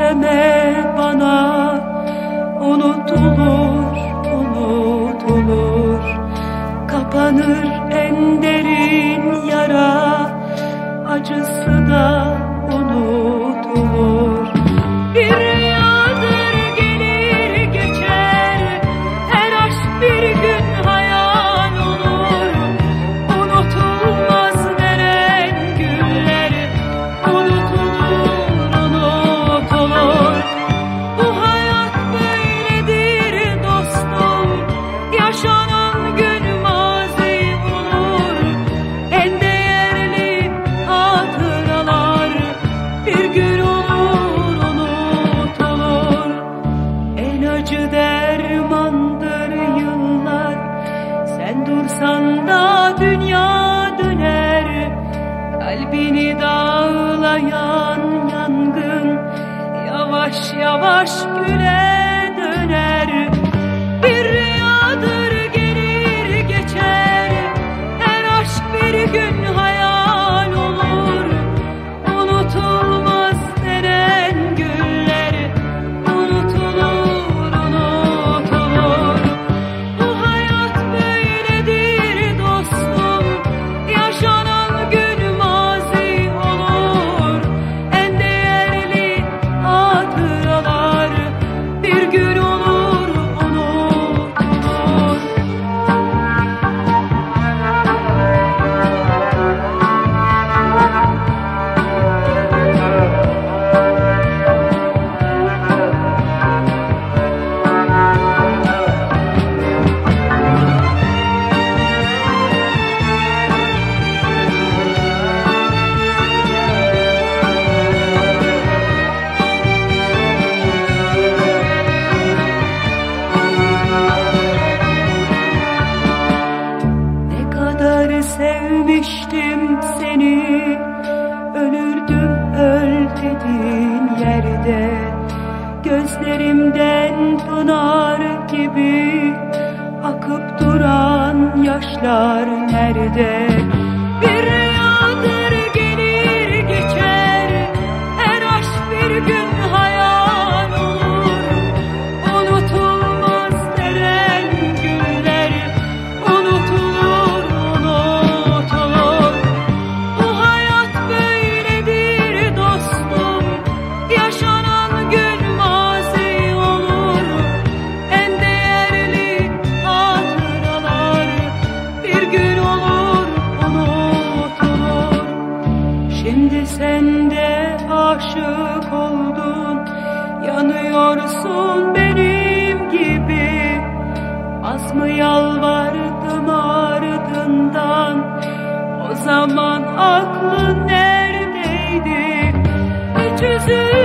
deme bana, unutulur, unutulur. Kapanır en derin yara, acısı da unutulur. Bir rüyadır gelir geçer, her aşk bir gün hayal olur. Unutulmaz denen güller, unutulur, unutulur. Bu hayat böyledir dostum, yaşanan gün mazi olur. En değerli hatıralar bir gün olur, unutulur. En acı dermandır yıllar, sen dursan da dünya döner. Kalbini dağlayan yangın yavaş yavaş güle döner. Bir rüyadır gelir geçer, her aşk bir gün hayal olur. Unutulmaz denen güller, unutulur, unutulur. Bu hayat böyledir dostum, yaşanan gün mazi olur. En değerli hatıralar bir gün olur, unutulur. Ne kadar sevmiştim seni, ölürdüm öl dediğin yerde. Gözlerimden pınar gibi akıp duran yaşlar nerede? Bir rüyadır gelir geçer, her aşk bir gün hayal olur. Unutulmaz denen güller, unutulur, unutulur. Bu hayat böyledir dostum, yaşanan gün mazi olur. En değerli hatıralar bir gün olur, unutulur. Şimdi sen de aşık oldun, yanıyorsun benim gibi. Az mı yalvardım ardından, o zaman aklın neredeydi? Hiç üzülme.